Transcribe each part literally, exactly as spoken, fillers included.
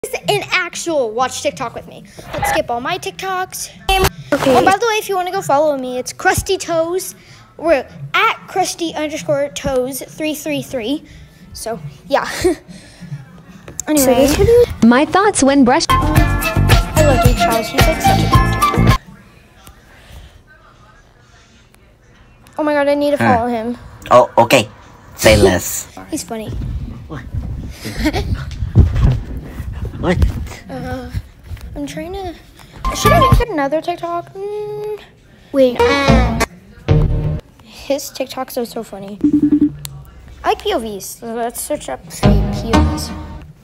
An actual watch TikTok with me. Let's skip all my TikToks. Okay. Oh, by the way, if you want to go follow me, it's Krusty Toes. We're at Krusty underscore Toes three three three. So yeah. Anyway, so my thoughts when brush. I love Jake Charles. He's like such a good TikTok. Oh my god, I need to follow huh. him. Oh, okay. Say less. He's funny. What? What? Uh, I'm trying to. Should I make another TikTok? Mm, wait. His TikToks are so funny. I like P O Vs. So let's search up P O Vs.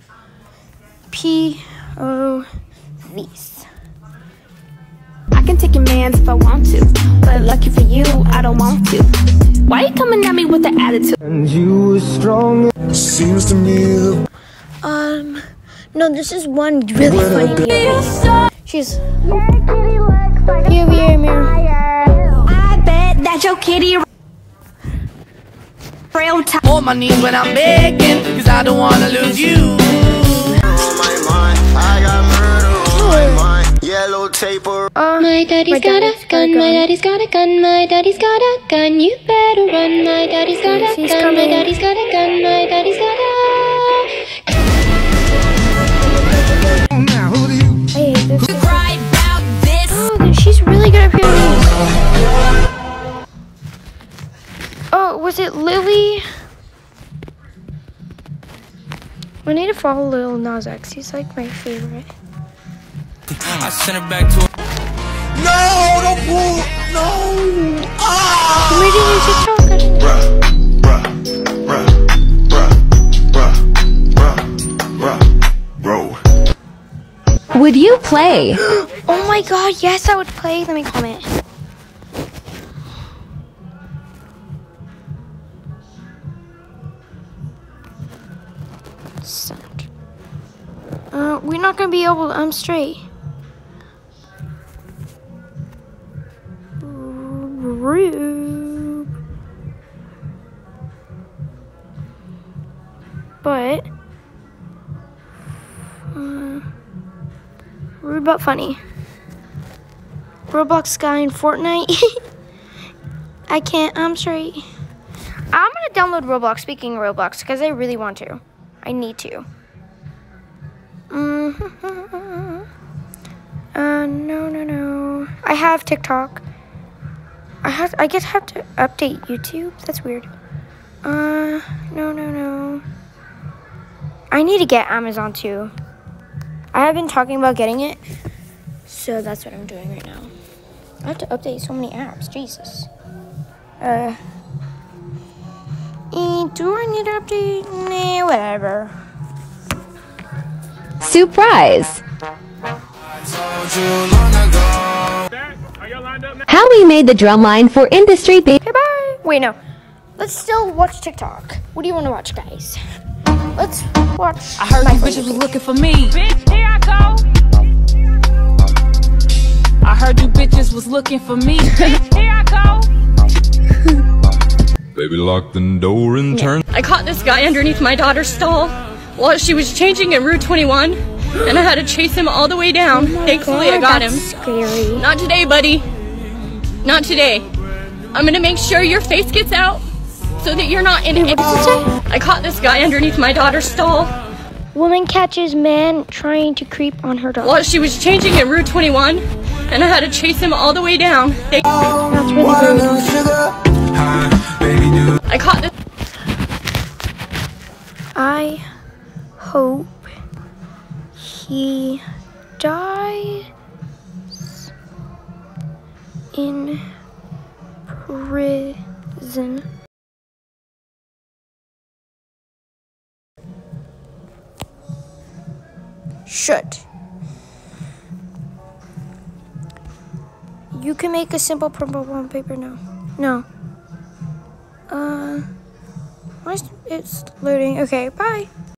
P O Vs. I can take your mans if I want to, but lucky for you, I don't want to. Why you coming at me with the attitude? And you were strong. Seems to me the Um. No, this is one really funny P O V. She's P O V mirror. I bet that your kitty real time. On my knees when I'm begging, cause I don't wanna lose you. I got murder on my mind. Yellow taper. Uh, my daddy's my got daddy's a gun, my daddy's got a gun, my daddy's got a gun, you better run, my daddy's got a She's gun, coming. my daddy's got a gun, my daddy's got a Now who do you? I hate this. Right about this. Oh, she's really good at P O Vs. Oh, was it Lily? I need to follow Lil Nas X. He's like my favorite. I sent it back to her. No, don't pull. No. Ah. I'm reading your TikTok. I didn't know. Bruh, bruh, bruh, bruh, bruh, bruh, bruh, bro. Would you play? Oh my god, yes, I would play. Let me comment. Send. Uh, we're not gonna be able to, I'm straight. Rude. But, uh, rude but funny. Roblox guy in Fortnite. I can't, I'm straight. I'm gonna download Roblox, speaking of Roblox, because I really want to. I need to. Mm-hmm. Uh, no, no, no. I have TikTok. I have, I guess I have to update YouTube. That's weird. Uh, no, no, no. I need to get Amazon too. I have been talking about getting it, so that's what I'm doing right now. I have to update so many apps. Jesus. Uh. Eh, do I need to update? Nah, whatever. Surprise! How we made the drum line for industry ba- Okay, bye. Wait, no. Let's still watch TikTok. What do you want to watch, guys? Let's watch. I heard my you For bitches You was page. looking for me. Bitch, here I go. I heard you bitches was looking for me. Bitch, here I go. Baby, lock the door and turn. I caught this guy underneath my daughter's stall while she was changing in Route twenty-one, and I had to chase him all the way down. Oh Thankfully, God, I got that's him. Scary. Not today, buddy. Not today. I'm gonna make sure your face gets out so that you're not in Wait, it. what does it say? I caught this guy underneath my daughter's stall Woman catches man trying to creep on her dog. while she was changing in Route twenty-one, and I had to chase him all the way down. Thank- That's really good. I caught this. I hope he dies in prison. Should. You can make a simple purple on paper now. No. Uh, why is it's loading? Okay, bye.